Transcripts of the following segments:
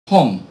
home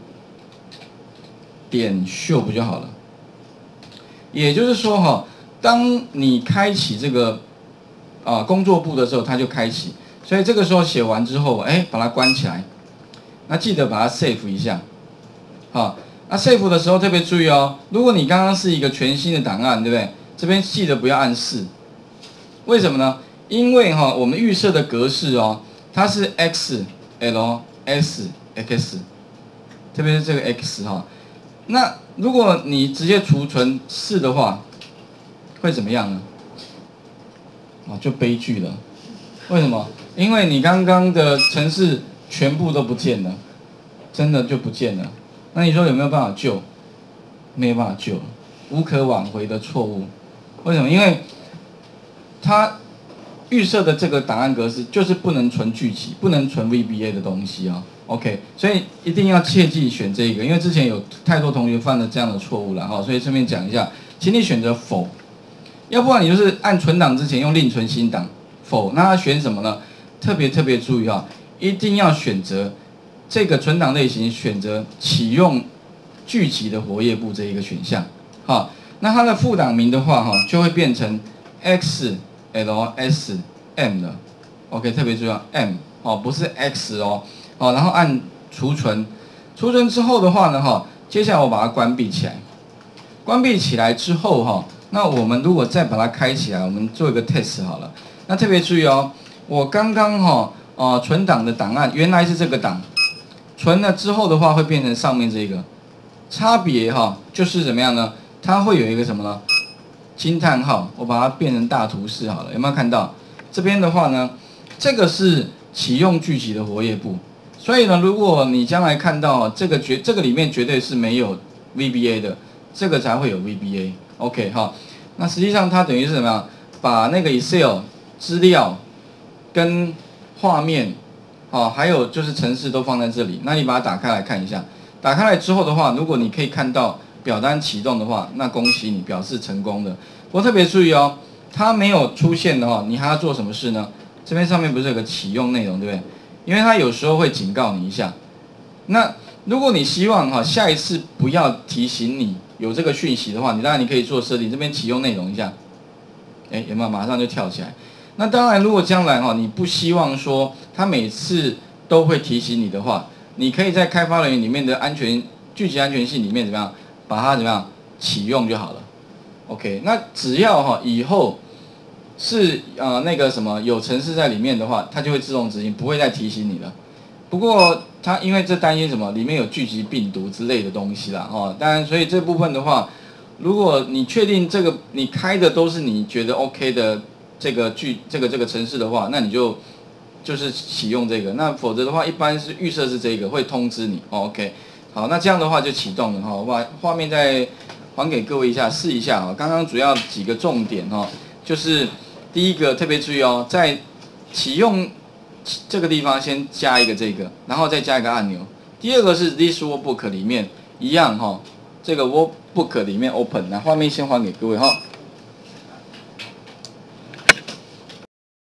点 show 不就好了？也就是说哈，当你开启这个工作簿的时候，它就开启。所以这个时候写完之后，把它关起来。那记得把它 save 一下，好。那 save 的时候特别注意哦，如果你刚刚是一个全新的档案，对不对？这边记得不要按4，为什么呢？因为我们预设的格式哦，它是 x l s x， 特别是这个 x 哈。那如果你直接储存4的话，会怎么样呢？就悲剧了。为什么？因为你刚刚的程式全部都不见了，真的就不见了。那你说有没有办法救？没有办法救，无可挽回的错误。为什么？因为它预设的这个档案格式就是不能存具体，不能存 VBA 的东西啊。OK， 所以一定要切记选这个，因为之前有太多同学犯了这样的错误了哈，所以顺便讲一下，请你选择否，要不然你就是按存档之前用另存新档否。那它选什么呢？特别注意一定要选择这个存档类型，选择启用聚集的活页簿这一个选项。好，那它的副档名的话就会变成 XLSM 了。OK， 特别注意M 不是 X 哦。然后按储存，储存之后的话呢接下来我把它关闭起来。关闭起来之后那我们如果再把它开起来，我们做一个 test 好了。那特别注意哦，我刚刚存档的档案原来是这个档，存了之后的话会变成上面这个，差别就是怎么样呢？它会有一个什么呢？惊叹号，我把它变成大图示好了，有没有看到？这边的话呢，这个是启用聚集的活页簿，所以呢，如果你将来看到这个里面绝对是没有 VBA 的，这个才会有 VBA。OK 那实际上它等于是怎么样？把那个 Excel 资料跟画面还有就是程式都放在这里。那你把它打开来看一下，打开来之后的话，如果你可以看到表单启动的话，那恭喜你，表示成功的。不过特别注意哦，它没有出现的你还要做什么事呢？这边上面不是有个启用内容，对不对？因为它有时候会警告你一下。那如果你希望下一次不要提醒你有这个讯息的话，当然你可以做设定，这边启用内容一下，有没有马上就跳起来？那当然，如果将来你不希望说它每次都会提醒你的话，你可以在开发人员里面的聚集安全性里面怎么样，把它怎么样启用就好了。OK， 那只要以后是那个什么有程式在里面的话，它就会自动执行，不会再提醒你了。不过它因为这担心什么，里面有聚集病毒之类的东西啦当然，所以这部分的话，如果你确定这个你开的都是你觉得 OK 的这个程式的话，那你就是启用这个。那否则的话，一般是预设是这个会通知你。OK， 好，那这样的话就启动了我把画面再还给各位一下，试一下刚刚主要几个重点就是第一个特别注意在启用这个地方先加一个这个，然后再加一个按钮。第二个是 This Workbook 里面一样这个 Workbook 里面 Open， 那画面先还给各位